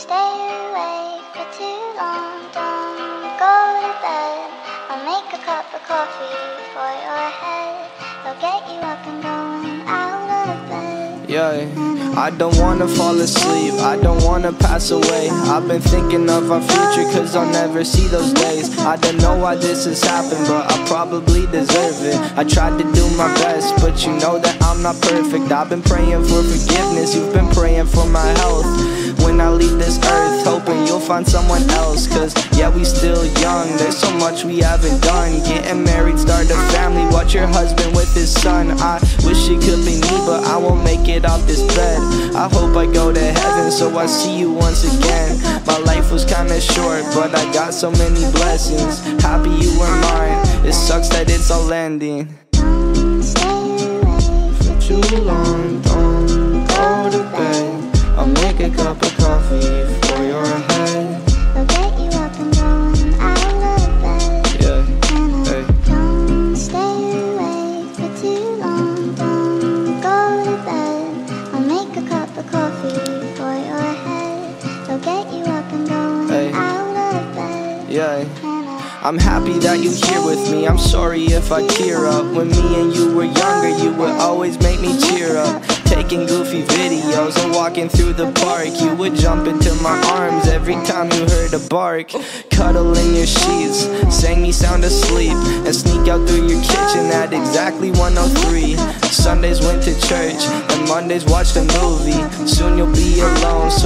stay awake for too long. Don't go to bed. I'll make a cup of coffee for your head. I'll get you up and going out of bed. Yeah, I don't wanna fall asleep, I don't wanna pass away. I've been thinking of our future, cause I'll never see those days. I don't know why this has happened, but I probably deserve it. I tried to do my best, but you know that I'm not perfect. I've been praying for forgiveness, you've been praying for my health. When I leave this earth, hoping you'll find someone else. Cause yeah, we still young, there's so much we haven't done. Getting married, start a family, watch your husband with his son. I wish it could be me, but I won't make it off this bed. I hope I go to heaven, so I see you once again. My life was kinda short, but I got so many blessings. Happy you were mine, it sucks that it's all ending. Don't stay awake for Too long, don't go to bed. I'll make a cup of coffee for your head. I'll get you up and going out of bed. Yeah, And hey. don't stay awake for too long. Don't go to bed. I'll make a cup of coffee for your head. I'll get you up and going Hey. out of bed. Yeah, I'm happy that you're here with me. I'm sorry if I tear up. When me and you were younger, you would always make me cheer up. Taking goofy videos and walking through the park, you would jump into my arms every time you heard a bark. Cuddle in your sheets, sang me sound asleep, and sneak out through your kitchen at exactly 1:03. Sundays went to church, and Mondays watched a movie. Soon you'll be alone,